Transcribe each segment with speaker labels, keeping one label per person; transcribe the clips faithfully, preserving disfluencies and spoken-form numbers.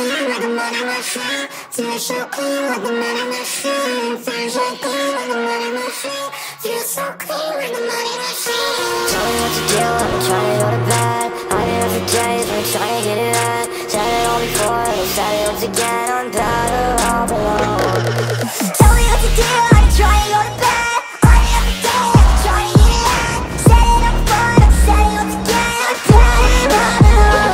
Speaker 1: clean like a money machine. Feel so clean like a money machine. Feel so clean like a money machine. Feel so clean like a money machine. Tell me what to do, I've been trying to go to bed. I did it for days, been trying to get it right. Said it all before, but said it once again. I'm better all alone. Tell me what to do, I've been trying to go to bed. I did it for days, I've been trying to get it right. Said it all before, but said it once again. I'm better all alone.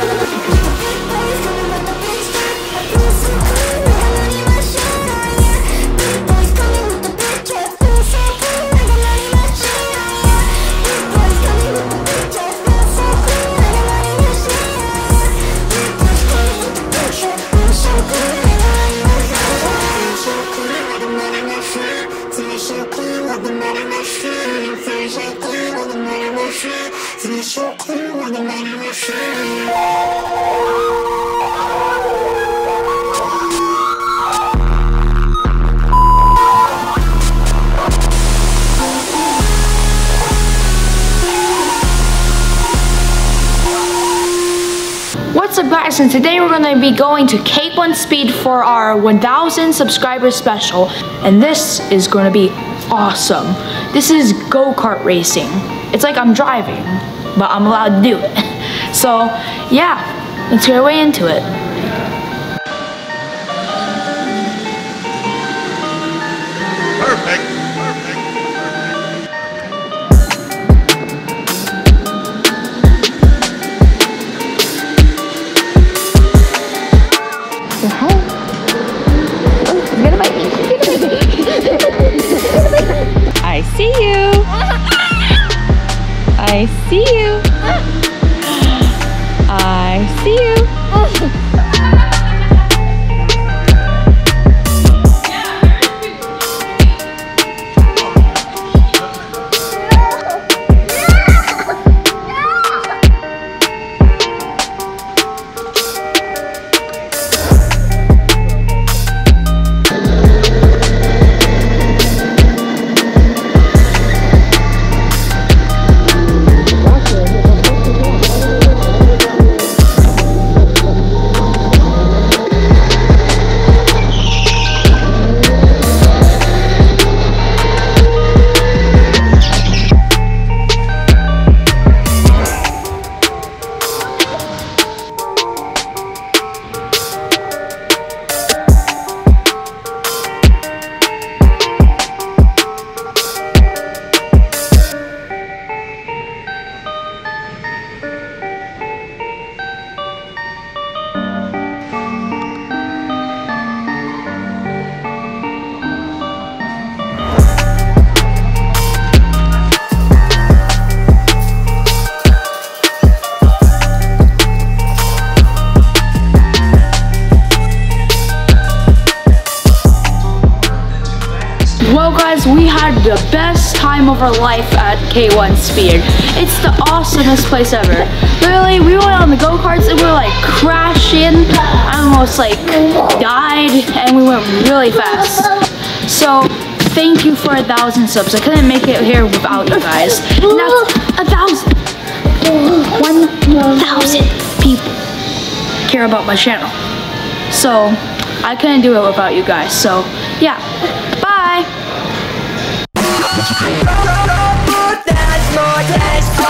Speaker 1: So clean like a money machine.
Speaker 2: What's up guys, and today we're going to be going to Cake One Speed for our one thousand subscribers special, and this is going to be awesome. This is go-kart racing. It's like I'm driving, but I'm allowed to do it. So yeah, let's get our way into it.
Speaker 3: Perfect.
Speaker 4: I see you. I see you. I see you.
Speaker 2: Well guys, we had the best time of our life at K one Speed. It's the awesomest place ever. Literally, we went on the go-karts and we were like crashing. I almost like died, and we went really fast. So thank you for a thousand subs. I couldn't make it here without you guys. And that's a thousand. One thousand people care about my channel. So I couldn't do it without you guys. So yeah, bye.
Speaker 5: That's more taste.